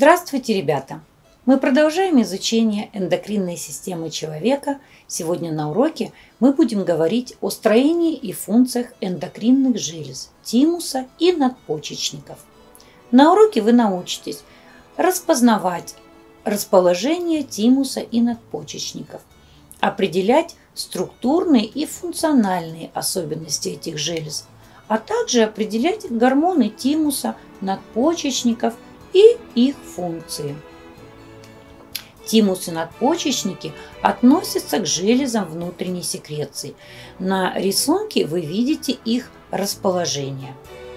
Здравствуйте, ребята! Мы продолжаем изучение эндокринной системы человека. Сегодня на уроке мы будем говорить о строении и функциях эндокринных желез, тимуса и надпочечников. На уроке вы научитесь распознавать расположение тимуса и надпочечников, определять структурные и функциональные особенности этих желез, а также определять гормоны тимуса, надпочечников и их функции. Тимус и надпочечники относятся к железам внутренней секреции. На рисунке вы видите их расположение.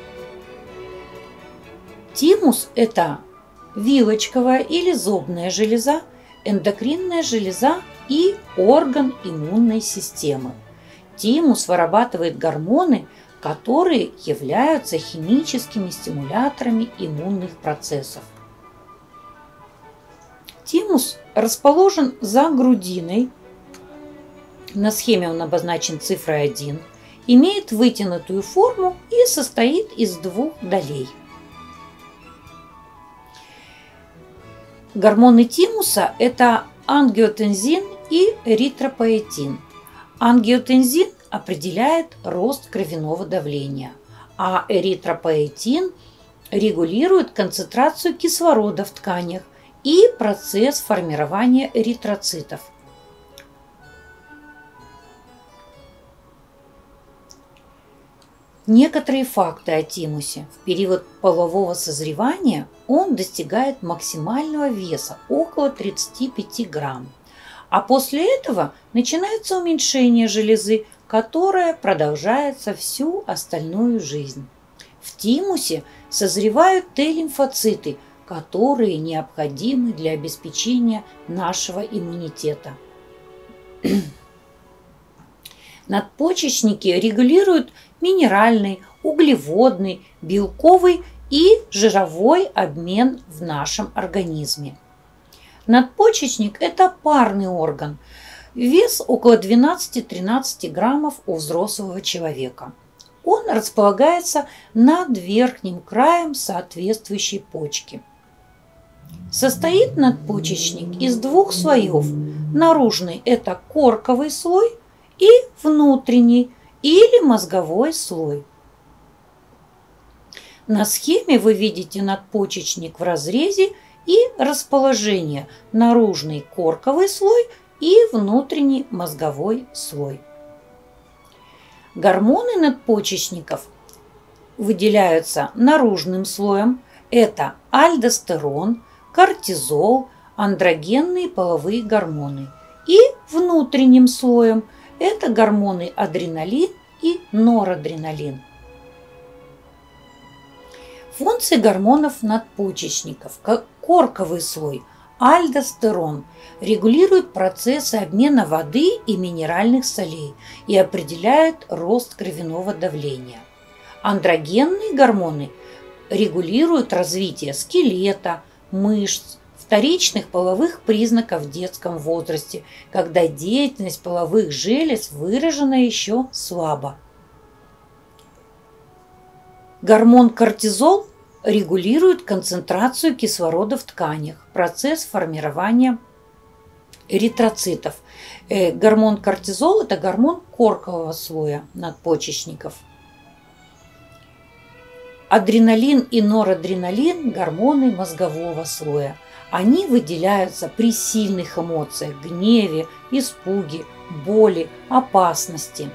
Тимус – это вилочковая или зобная железа, эндокринная железа и орган иммунной системы. Тимус вырабатывает гормоны, которые являются химическими стимуляторами иммунных процессов. Тимус расположен за грудиной, на схеме он обозначен цифрой 1, имеет вытянутую форму и состоит из двух долей. Гормоны тимуса – это ангиотензин и эритропоэтин. Ангиотензин определяет рост кровяного давления, а эритропоэтин регулирует концентрацию кислорода в тканях и процесс формирования эритроцитов. Некоторые факты о тимусе. В период полового созревания он достигает максимального веса около 35 грамм. А после этого начинается уменьшение железы, которое продолжается всю остальную жизнь. В тимусе созревают Т-лимфоциты, которые необходимы для обеспечения нашего иммунитета. Надпочечники регулируют минеральный, углеводный, белковый и жировой обмен в нашем организме. Надпочечник – это парный орган. Вес около 12-13 граммов у взрослого человека. Он располагается над верхним краем соответствующей почки. Состоит надпочечник из двух слоев. Наружный – это корковый слой и внутренний или мозговой слой. На схеме вы видите надпочечник в разрезе и расположение: наружный корковый слой и внутренний мозговой слой. Гормоны надпочечников выделяются наружным слоем. Это альдостерон, кортизол, андрогенные половые гормоны. И внутренним слоем это гормоны адреналин и норадреналин. Функции гормонов надпочечников. Корковый слой альдостерон регулирует процессы обмена воды и минеральных солей и определяет рост кровяного давления. Андрогенные гормоны регулируют развитие скелета, мышц, вторичных половых признаков в детском возрасте, когда деятельность половых желез выражена еще слабо. Гормон кортизол регулирует концентрацию кислорода в тканях, процесс формирования эритроцитов. Гормон кортизол – это гормон коркового слоя надпочечников. Адреналин и норадреналин – гормоны мозгового слоя. Они выделяются при сильных эмоциях – гневе, испуге, боли, опасности.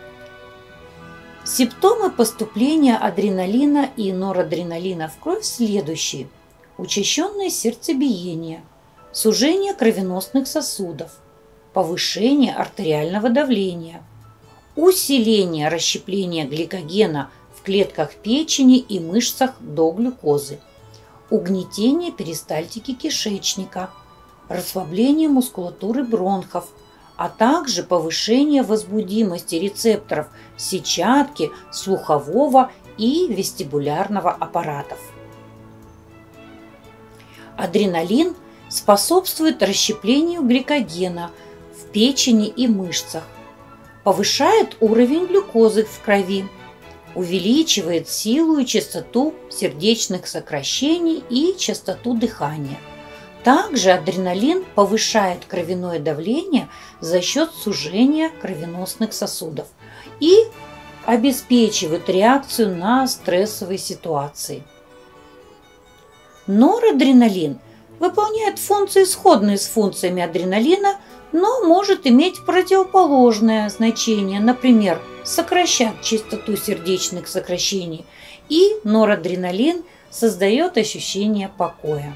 Симптомы поступления адреналина и норадреналина в кровь следующие: учащенное сердцебиение, сужение кровеносных сосудов, повышение артериального давления, усиление расщепления гликогена в клетках печени и мышцах до глюкозы, угнетение перистальтики кишечника, расслабление мускулатуры бронхов, а также повышение возбудимости рецепторов сетчатки, слухового и вестибулярного аппаратов. Адреналин способствует расщеплению гликогена в печени и мышцах, повышает уровень глюкозы в крови, увеличивает силу и частоту сердечных сокращений и частоту дыхания. Также адреналин повышает кровяное давление за счет сужения кровеносных сосудов и обеспечивает реакцию на стрессовые ситуации. Норадреналин выполняет функции, сходные с функциями адреналина, но может иметь противоположное значение, например, сокращать частоту сердечных сокращений, и норадреналин создает ощущение покоя.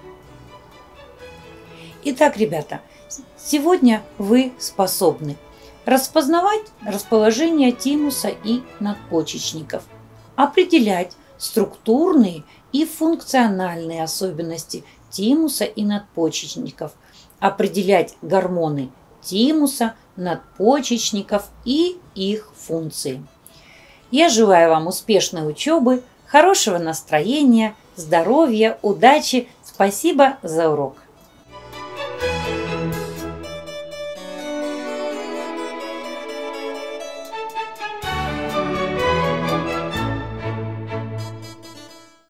Итак, ребята, сегодня вы способны распознавать расположение тимуса и надпочечников, определять структурные и функциональные особенности тимуса и надпочечников, определять гормоны тимуса, надпочечников и их функции. Я желаю вам успешной учебы, хорошего настроения, здоровья, удачи. Спасибо за урок.